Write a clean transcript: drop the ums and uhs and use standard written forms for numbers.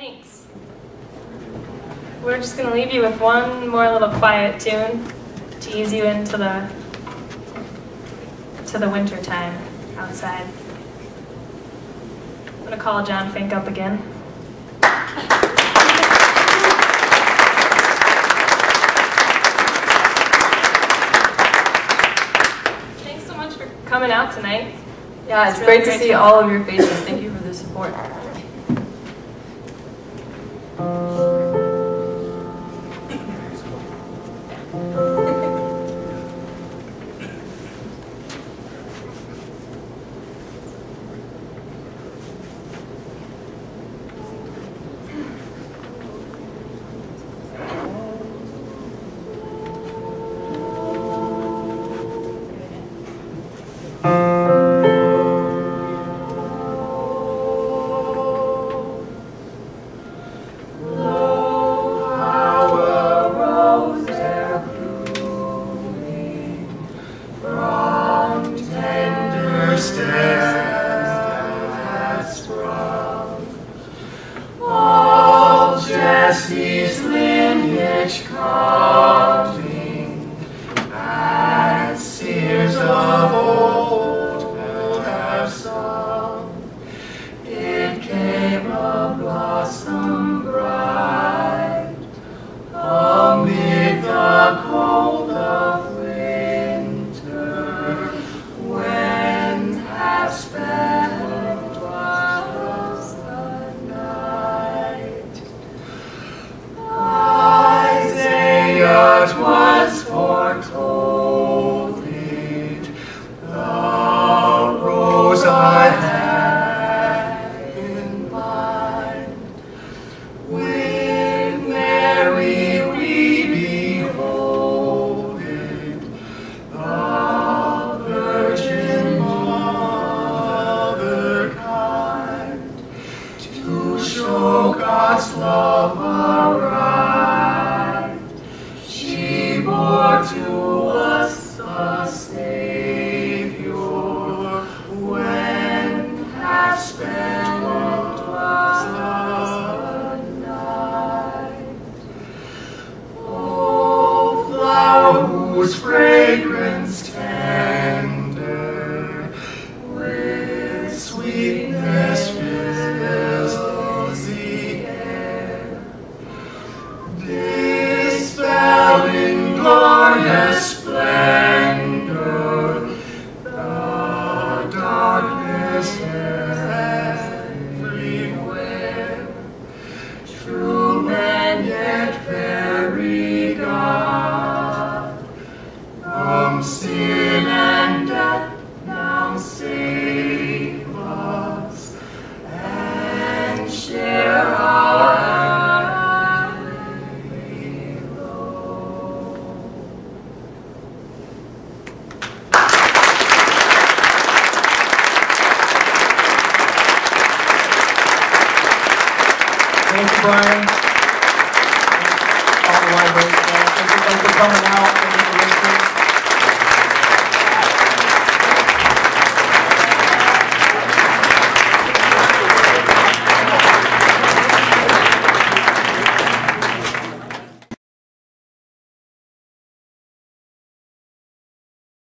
Thanks. We're just going to leave you with one more little quiet tune to ease you into the winter time outside. I'm going to call John Fink up again. Thanks so much for coming out tonight. Yeah, it's really great to see all of your faces. Thank you for the support. Thank you, Brian. All the library staff. Thank you for coming out.